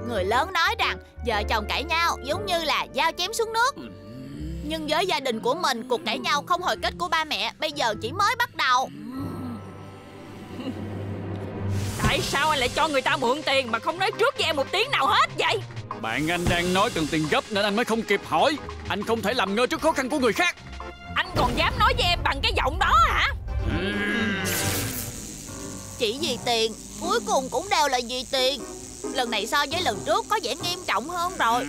Người lớn nói rằng vợ chồng cãi nhau giống như là dao chém xuống nước. Nhưng với gia đình của mình, cuộc cãi nhau không hồi kết của ba mẹ bây giờ chỉ mới bắt đầu. Tại sao anh lại cho người ta mượn tiền mà không nói trước với em một tiếng nào hết vậy? Bạn anh đang nói cần tiền gấp nên anh mới không kịp hỏi. Anh không thể làm ngơ trước khó khăn của người khác. Anh còn dám nói với em bằng cái giọng đó hả? Chỉ vì tiền, cuối cùng cũng đều là vì tiền. Lần này so với lần trước có vẻ nghiêm trọng hơn rồi.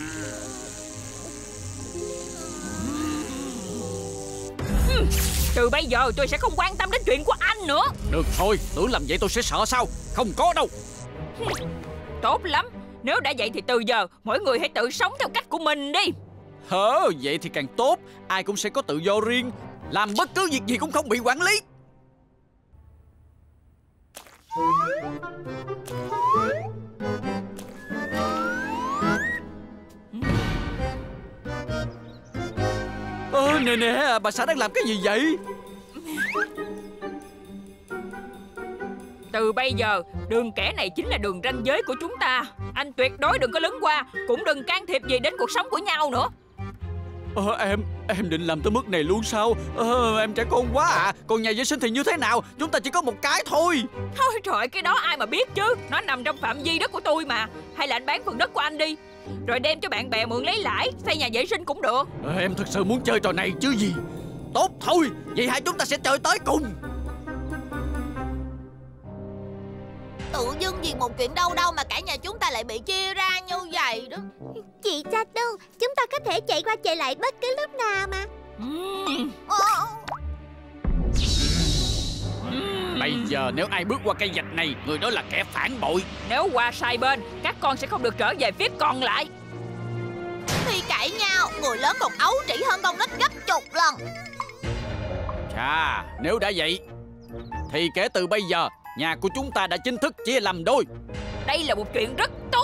Từ bây giờ tôi sẽ không quan tâm đến chuyện của anh nữa. Được thôi, tưởng làm vậy tôi sẽ sợ sao? Không có đâu. Tốt lắm. Nếu đã vậy thì từ giờ mỗi người hãy tự sống theo cách của mình đi. Vậy thì càng tốt. Ai cũng sẽ có tự do riêng, làm bất cứ việc gì cũng không bị quản lý. Nè, bà xã đang làm cái gì vậy? Từ bây giờ, đường kẻ này chính là đường ranh giới của chúng ta. Anh tuyệt đối đừng có lấn qua, cũng đừng can thiệp gì đến cuộc sống của nhau nữa. Em định làm tới mức này luôn sao? Em trẻ con quá à. Còn nhà vệ sinh thì như thế nào? Chúng ta chỉ có một cái thôi. Thôi trời, cái đó ai mà biết chứ. Nó nằm trong phạm vi đất của tôi mà. Hay là anh bán phần đất của anh đi, rồi đem cho bạn bè mượn lấy lãi, xây nhà vệ sinh cũng được. Em thật sự muốn chơi trò này chứ gì. Tốt thôi, vậy hai chúng ta sẽ chơi tới cùng. Tự dưng vì một chuyện đâu mà cả nhà chúng ta lại bị chia ra như vậy đó. Chị Satu, chúng ta có thể chạy qua chạy lại bất cứ lúc nào mà. Bây giờ nếu ai bước qua cây vạch này, người đó là kẻ phản bội. Nếu qua sai bên, các con sẽ không được trở về phía còn lại. Khi cãi nhau, người lớn còn ấu trĩ hơn con nít gấp chục lần. Chà, nếu đã vậy thì kể từ bây giờ nhà của chúng ta đã chính thức chia làm đôi. Đây là một chuyện rất tốt.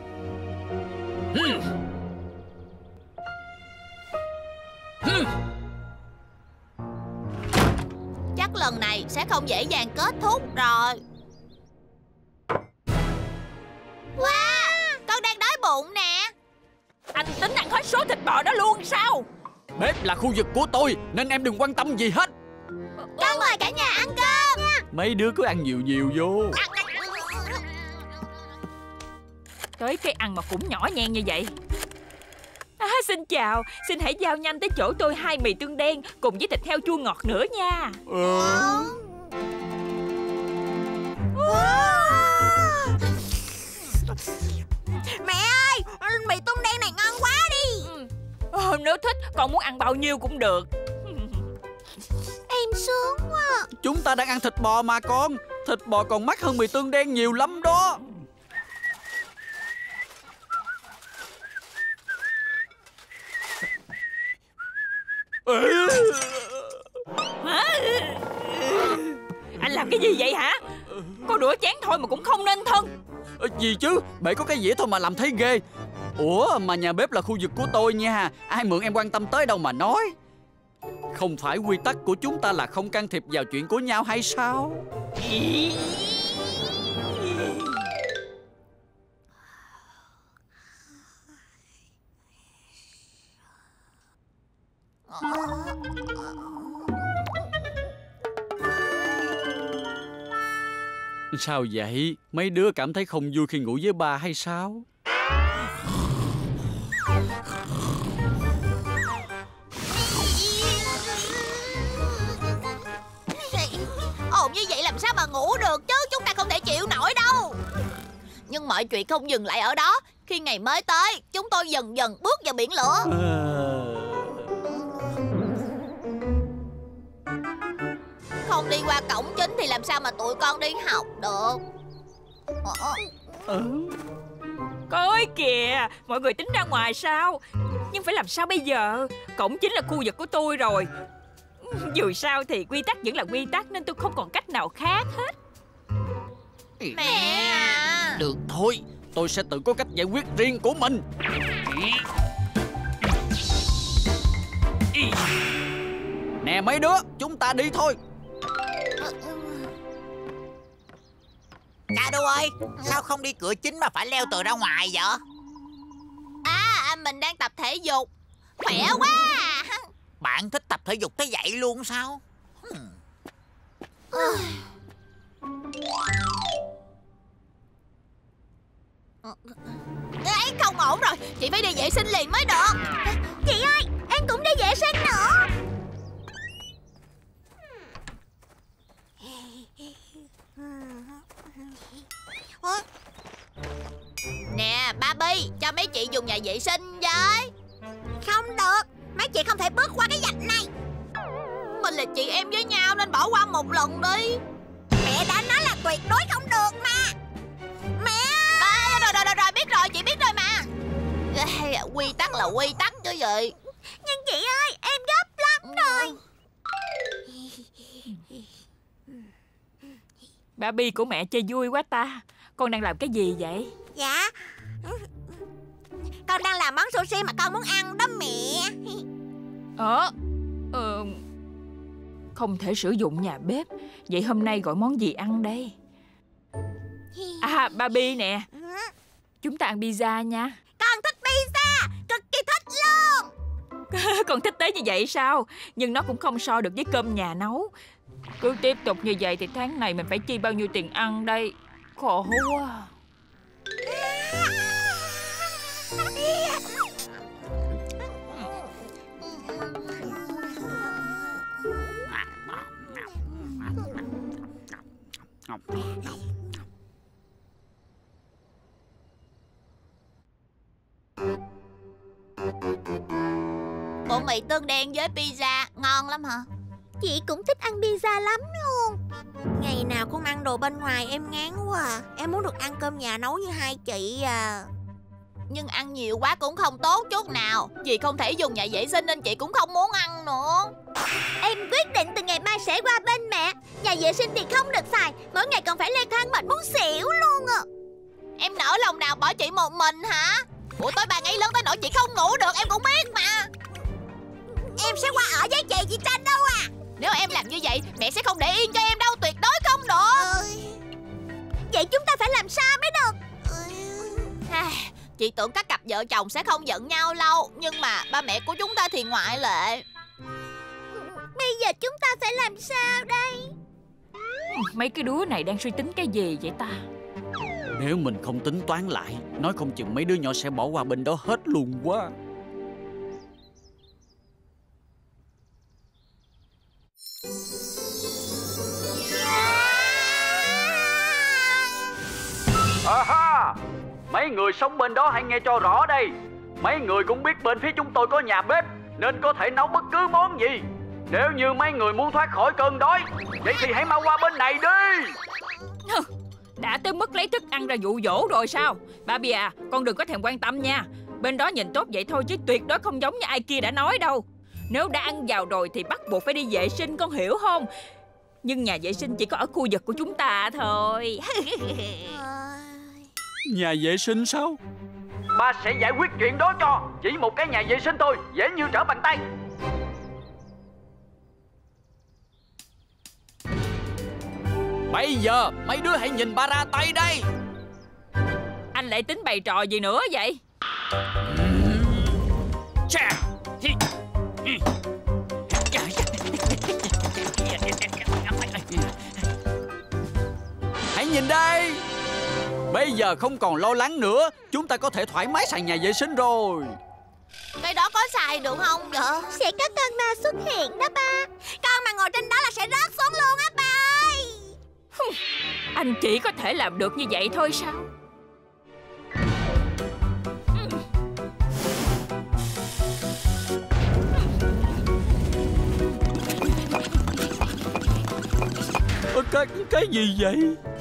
Chắc lần này sẽ không dễ dàng kết thúc rồi. Wow, con đang đói bụng nè. Anh tính ăn hết số thịt bò đó luôn sao? Bếp là khu vực của tôi nên em đừng quan tâm gì hết. Con mời cả nhà ăn cơm. Mấy đứa cứ ăn nhiều nhiều vô. Tới cái ăn mà cũng nhỏ nhen như vậy. Xin chào, xin hãy giao nhanh tới chỗ tôi 2 mì tương đen cùng với thịt heo chua ngọt nữa nha. Mẹ ơi, mì tôm đen này ngon quá đi. Nếu thích, con muốn ăn bao nhiêu cũng được. Em sướng quá. Chúng ta đang ăn thịt bò mà con. Thịt bò còn mắc hơn mì tương đen nhiều lắm đó. Anh làm cái gì vậy hả? Có rửa chén thôi mà cũng không nên thân. Gì chứ, bể có cái dĩa thôi mà làm thấy ghê. Ủa mà nhà bếp là khu vực của tôi nha. Ai mượn em quan tâm tới đâu mà nói. Không phải quy tắc của chúng ta là không can thiệp vào chuyện của nhau hay sao? Sao vậy? Mấy đứa cảm thấy không vui khi ngủ với ba hay sao? Ồn như vậy làm sao mà ngủ được chứ. Chúng ta không thể chịu nổi đâu. Nhưng mọi chuyện không dừng lại ở đó. Khi ngày mới tới, chúng tôi dần dần bước vào biển lửa. Không đi qua cổng chính thì làm sao mà tụi con đi học được. Coi kìa, mọi người tính ra ngoài sao? Nhưng phải làm sao bây giờ? Cổng chính là khu vực của tôi rồi. Dù sao thì quy tắc vẫn là quy tắc, nên tôi không còn cách nào khác hết. Mẹ à. Được thôi, tôi sẽ tự có cách giải quyết riêng của mình. Nè mấy đứa, chúng ta đi thôi. Cha Đu ơi, sao không đi cửa chính mà phải leo tường ra ngoài vậy? Mình đang tập thể dục. Khỏe quá. Bạn thích tập thể dục tới vậy luôn sao? Ấy, không ổn rồi. Chị phải đi vệ sinh liền mới được. Chị ơi, em cũng đi vệ sinh nữa. Nè Barbie, cho mấy chị dùng nhà vệ sinh với. Không được, mấy chị không thể bước qua cái vạch này. Mình là chị em với nhau nên bỏ qua một lần đi. Mẹ đã nói là tuyệt đối không được mà. Mẹ ơi! Rồi, biết rồi, chị biết rồi mà. Quy tắc là quy tắc chứ gì. Nhưng chị ơi, em gấp lắm rồi. Barbie của mẹ chơi vui quá ta. Con đang làm cái gì vậy? Dạ, con đang làm món sushi mà con muốn ăn đó mẹ. Không thể sử dụng nhà bếp. Vậy hôm nay gọi món gì ăn đây? Barbie nè, chúng ta ăn pizza nha. Con thích pizza, cực kỳ thích luôn. Con thích tới như vậy sao? Nhưng nó cũng không so được với cơm nhà nấu. Cứ tiếp tục như vậy thì tháng này mình phải chi bao nhiêu tiền ăn đây? Khổ quá. Bộ mì tương đen với pizza ngon lắm hả? Chị cũng thích ăn pizza lắm luôn. Ngày nào cũng ăn đồ bên ngoài em ngán quá à. Em muốn được ăn cơm nhà nấu như hai chị à. Nhưng ăn nhiều quá cũng không tốt chút nào. Chị không thể dùng nhà vệ sinh nên chị cũng không muốn ăn nữa. Em quyết định từ ngày mai sẽ qua bên mẹ. Nhà vệ sinh thì không được xài, mỗi ngày còn phải leo thang mệt muốn xỉu luôn à. Em nỡ lòng nào bỏ chị một mình hả? Buổi tối ba ngày lớn tới nỗi chị không ngủ được, em cũng biết mà. Em sẽ qua ở với chị Tranh đâu à. Nếu em làm như vậy, mẹ sẽ không để yên cho em đâu, tuyệt đối không được. Vậy chúng ta phải làm sao mới được? Chị tưởng các cặp vợ chồng sẽ không giận nhau lâu, nhưng mà ba mẹ của chúng ta thì ngoại lệ. Bây giờ chúng ta phải làm sao đây? Mấy cái đứa này đang suy tính cái gì vậy ta? Nếu mình không tính toán lại, nói không chừng mấy đứa nhỏ sẽ bỏ qua bên đó hết luôn quá. Mấy người sống bên đó hãy nghe cho rõ đây. Mấy người cũng biết bên phía chúng tôi có nhà bếp nên có thể nấu bất cứ món gì. Nếu như mấy người muốn thoát khỏi cơn đói, vậy thì hãy mau qua bên này đi. Đã tới mức lấy thức ăn ra dụ dỗ rồi sao? Barbie à, con đừng có thèm quan tâm nha. Bên đó nhìn tốt vậy thôi chứ tuyệt đối không giống như ai kia đã nói đâu. Nếu đã ăn vào rồi thì bắt buộc phải đi vệ sinh, con hiểu không? Nhưng nhà vệ sinh chỉ có ở khu vực của chúng ta thôi. Nhà vệ sinh sao? Ba sẽ giải quyết chuyện đó cho. Chỉ một cái nhà vệ sinh thôi, dễ như trở bàn tay. Bây giờ mấy đứa hãy nhìn ba ra tay đây. Anh lại tính bày trò gì nữa vậy? Hãy nhìn đây. Bây giờ không còn lo lắng nữa. Chúng ta có thể thoải mái xài nhà vệ sinh rồi. Cái đó có xài được không vậy? Sẽ có con ma xuất hiện đó ba. Con mà ngồi trên đó là sẽ rớt xuống luôn á ba ơi. Anh chỉ có thể làm được như vậy thôi sao? Cái gì vậy?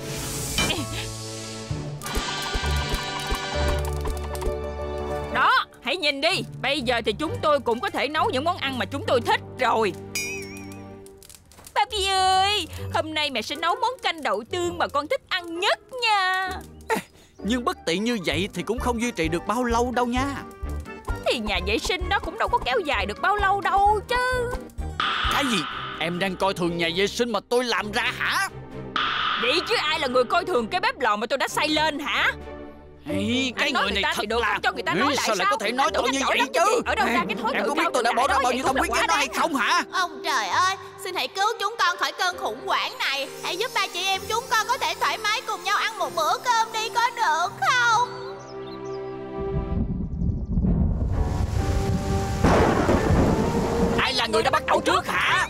Đó, hãy nhìn đi. Bây giờ thì chúng tôi cũng có thể nấu những món ăn mà chúng tôi thích rồi. Barbie ơi, hôm nay mẹ sẽ nấu món canh đậu tương mà con thích ăn nhất nha. Nhưng bất tiện như vậy thì cũng không duy trì được bao lâu đâu nha. Thì nhà vệ sinh đó cũng đâu có kéo dài được bao lâu đâu chứ. Cái gì? Em đang coi thường nhà vệ sinh mà tôi làm ra hả? Vậy chứ ai là người coi thường cái bếp lò mà tôi đã xây lên hả? Cái người này thật là... cho người ta nói lại sao lại có thể nói tôi như vậy chứ? Ở đâu ra cái thói Em có biết tôi đã bỏ ra bao nhiêu tâm huyết cho nó hay không hả? Ông trời ơi, xin hãy cứu chúng con khỏi cơn khủng hoảng này. Hãy giúp ba chị em chúng con có thể thoải mái cùng nhau ăn một bữa cơm đi, có được không? Ai là người đã bắt đầu trước hả?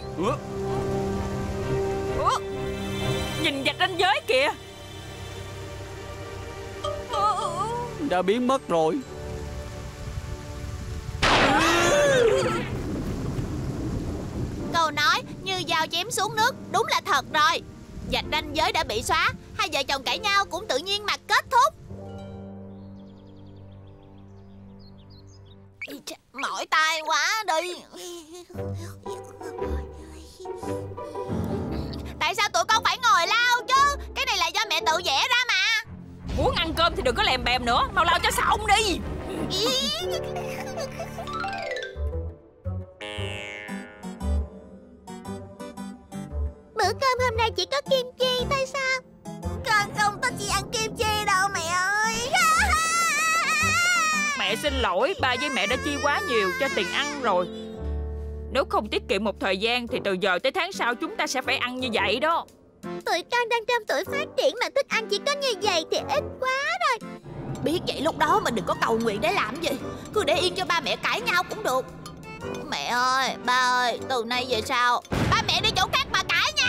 Nhìn vạch ranh giới kìa. Đã biến mất rồi. Câu nói như dao chém xuống nước đúng là thật rồi. Vạch ranh giới đã bị xóa, hai vợ chồng cãi nhau cũng tự nhiên mà kết thúc. Mỏi tay quá đi. Tại sao tụi con phải ngồi lao chứ? Cái này là do mẹ tự vẽ ra mà. Muốn ăn cơm thì đừng có lèm bèm nữa, mau lao cho xong đi. Bữa cơm hôm nay chỉ có kim chi thôi sao? Con không thích chỉ ăn kim chi đâu mẹ ơi. Mẹ xin lỗi, ba với mẹ đã chi quá nhiều cho tiền ăn rồi. Nếu không tiết kiệm một thời gian thì từ giờ tới tháng sau chúng ta sẽ phải ăn như vậy đó. Tụi con đang trong tuổi phát triển mà thức ăn chỉ có như vậy thì ít quá rồi. Biết vậy lúc đó mình đừng có cầu nguyện để làm gì. Cứ để yên cho ba mẹ cãi nhau cũng được. Mẹ ơi, ba ơi, từ nay về sau ba mẹ đi chỗ khác mà cãi nhau.